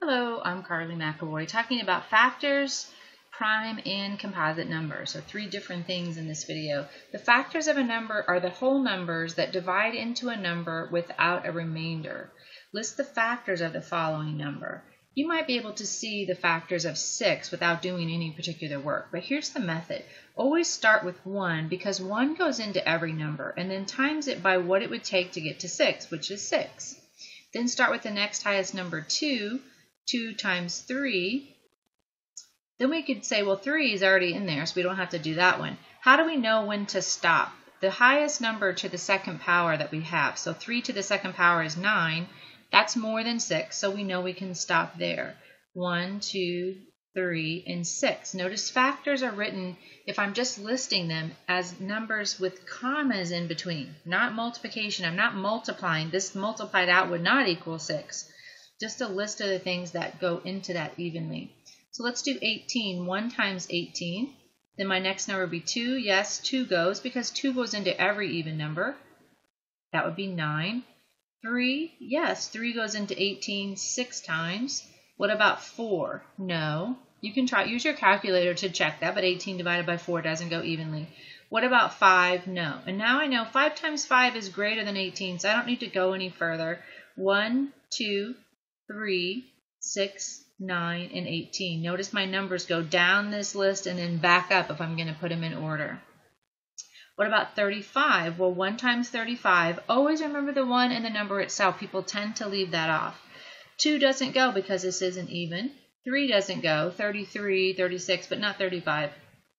Hello, I'm Carly McAvoy talking about factors, prime, and composite numbers. So three different things in this video. The factors of a number are the whole numbers that divide into a number without a remainder. List the factors of the following number. You might be able to see the factors of 6 without doing any particular work, but here's the method. Always start with 1 because 1 goes into every number, and then times it by what it would take to get to 6, which is 6. Then start with the next highest number, 2. 2 times 3, then we could say, well, 3 is already in there, so we don't have to do that one. How do we know when to stop? The highest number to the second power that we have, so 3 to the second power is 9. That's more than 6, so we know we can stop there. 1, 2, 3, and 6. Notice factors are written, if I'm just listing them, as numbers with commas in between, not multiplication. I'm not multiplying. This multiplied out would not equal 6. Just a list of the things that go into that evenly. So let's do 18. 1 times 18. Then my next number would be 2. Yes, 2 goes because 2 goes into every even number. That would be 9. 3. Yes, 3 goes into 18 6 times. What about 4? No. You can use your calculator to check that, but 18 divided by 4 doesn't go evenly. What about 5? No. And now I know 5 times 5 is greater than 18, so I don't need to go any further. 1, 2, 3, 6, 9, and 18. Notice my numbers go down this list and then back up if I'm going to put them in order. What about 35? Well, 1 times 35. Always remember the 1 and the number itself. People tend to leave that off. 2 doesn't go because this isn't even. 3 doesn't go. 33, 36, but not 35.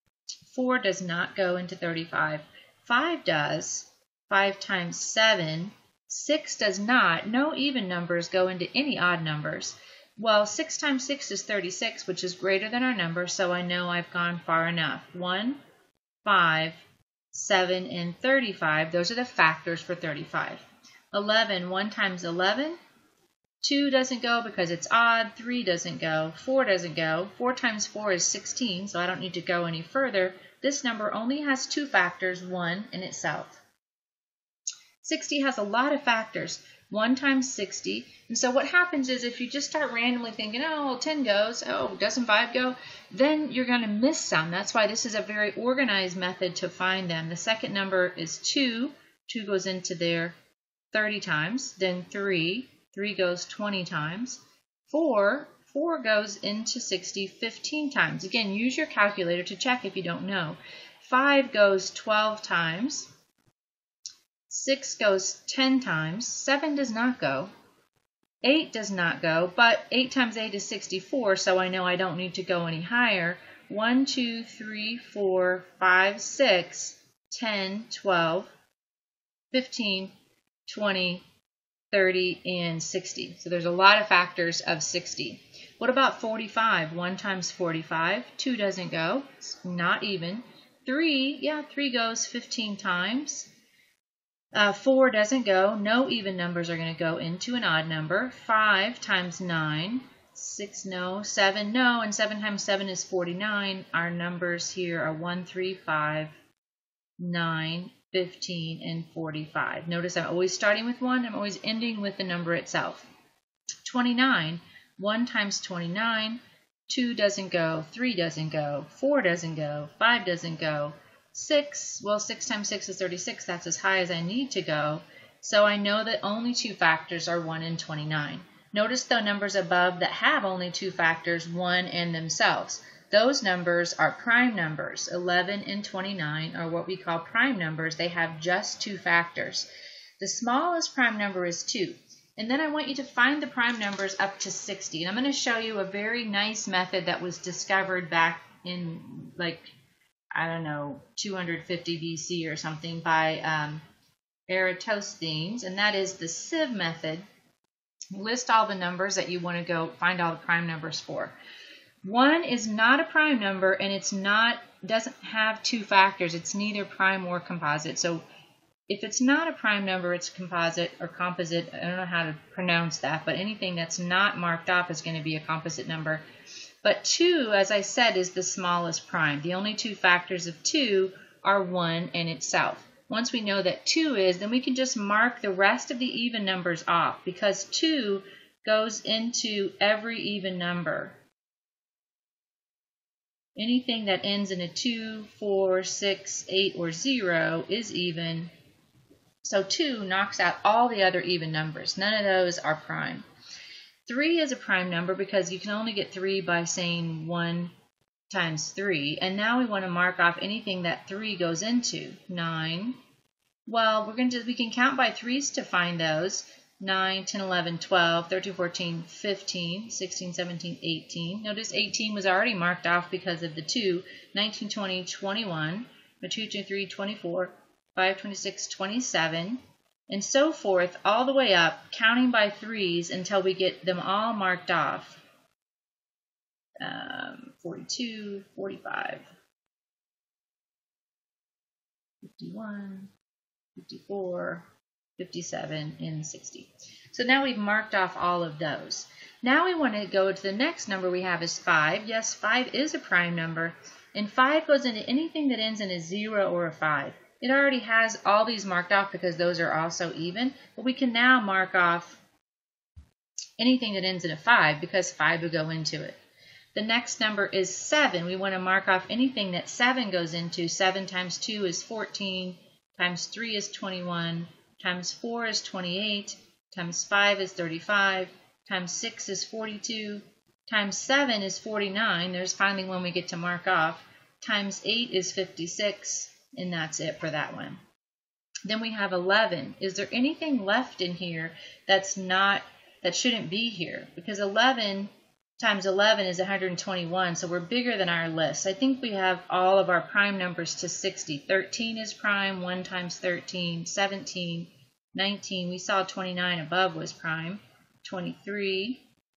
4 does not go into 35. 5 does. 5 times 7. 6 does not. No even numbers go into any odd numbers. Well, 6 times 6 is 36, which is greater than our number, so I know I've gone far enough. 1, 5, 7, and 35. Those are the factors for 35. 11. 1 times 11. 2 doesn't go because it's odd. 3 doesn't go. 4 doesn't go. 4 times 4 is 16, so I don't need to go any further. This number only has 2 factors, 1 and itself. 60 has a lot of factors, 1 times 60. And so what happens is if you just start randomly thinking, oh, well, 10 goes, oh, doesn't 5 go? Then you're going to miss some. That's why this is a very organized method to find them. The second number is 2. 2 goes into there 30 times. Then 3. 3 goes 20 times. 4 goes into 60 15 times. Again, use your calculator to check if you don't know. 5 goes 12 times. 6 goes 10 times. 7 does not go. 8 does not go, but 8 times 8 is 64, so I know I don't need to go any higher. 1, 2, 3, 4, 5, 6, 10, 12, 15, 20, 30, and 60. So there's a lot of factors of 60. What about 45? 1 times 45. 2 doesn't go. It's not even. 3, 3 goes 15 times. 4 doesn't go. No even numbers are going to go into an odd number. 5 times 9. 6, no. 7, no. And 7 times 7 is 49. Our numbers here are 1, 3, 5, 9, 15, and 45. Notice I'm always starting with 1. I'm always ending with the number itself. 29. 1 times 29. 2 doesn't go. 3 doesn't go. 4 doesn't go. 5 doesn't go. 6, well, 6 times 6 is 36. That's as high as I need to go. So I know that only 2 factors are 1 and 29. Notice the numbers above that have only 2 factors, 1 and themselves. Those numbers are prime numbers. 11 and 29 are what we call prime numbers. They have just 2 factors. The smallest prime number is 2. And then I want you to find the prime numbers up to 60. And I'm going to show you a very nice method that was discovered back in, like, I don't know, 250 BC or something by Eratosthenes, and that is the Sieve method. List all the numbers that you want to go find all the prime numbers for. 1 is not a prime number, and doesn't have 2 factors. It's neither prime or composite. So if it's not a prime number, it's composite or composite. I don't know how to pronounce that, but anything that's not marked off is going to be a composite number. But 2, as I said, is the smallest prime. The only 2 factors of 2 are 1 and itself. Once we know that 2 is, then we can just mark the rest of the even numbers off because 2 goes into every even number. Anything that ends in a 2, 4, 6, 8, or 0 is even. So 2 knocks out all the other even numbers. None of those are prime. 3 is a prime number because you can only get 3 by saying 1 times 3. And now we want to mark off anything that 3 goes into. 9. Well, we can count by 3s to find those. 9, 10, 11, 12, 13, 14, 15, 16, 17, 18. Notice 18 was already marked off because of the 2. 19, 20, 21. 2, 23, 24. 5, 26, 27. And so forth all the way up, counting by 3s until we get them all marked off. 42, 45, 51, 54, 57, and 60. So now we've marked off all of those. Now we want to go to the next number we have is 5. Yes, 5 is a prime number, and 5 goes into anything that ends in a 0 or a 5. It already has all these marked off because those are also even, but we can now mark off anything that ends in a 5 because 5 would go into it. The next number is 7. We want to mark off anything that 7 goes into. 7 times 2 is 14, times 3 is 21, times 4 is 28, times 5 is 35, times 6 is 42, times 7 is 49. There's finally one we get to mark off. Times 8 is 56, and that's it for that one. Then we have 11. Is there anything left in here that shouldn't be here? Because 11 times 11 is 121, so we're bigger than our list. I think we have all of our prime numbers to 60. 13 is prime, 1 times 13, 17, 19. We saw 29 above was prime, 23,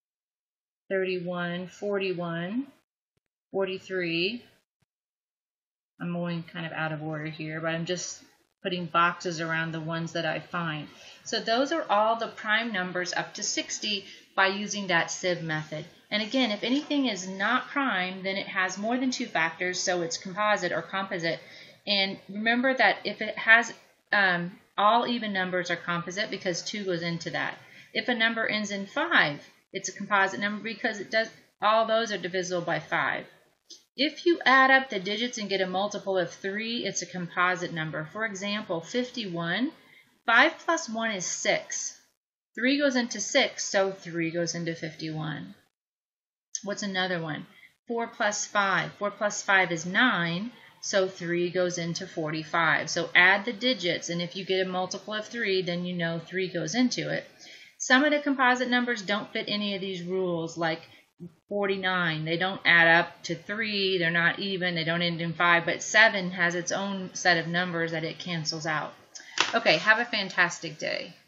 31, 41, 43. I'm going kind of out of order here, but I'm just putting boxes around the ones that I find. So those are all the prime numbers up to 60 by using that sieve method. And again, if anything is not prime, then it has more than 2 factors, so it's composite or composite. And remember that if it has all even numbers are composite because 2 goes into that. If a number ends in 5, it's a composite number because all those are divisible by 5. If you add up the digits and get a multiple of 3, it's a composite number. For example, 51, 5 plus 1 is 6. 3 goes into 6, so 3 goes into 51. What's another one? 4 plus 5. 4 plus 5 is 9, so 3 goes into 45. So add the digits, and if you get a multiple of 3, then you know 3 goes into it. Some of the composite numbers don't fit any of these rules, like 49. They don't add up to 3, they're not even, they don't end in 5, but 7 has its own set of numbers that it cancels out. Okay, have a fantastic day.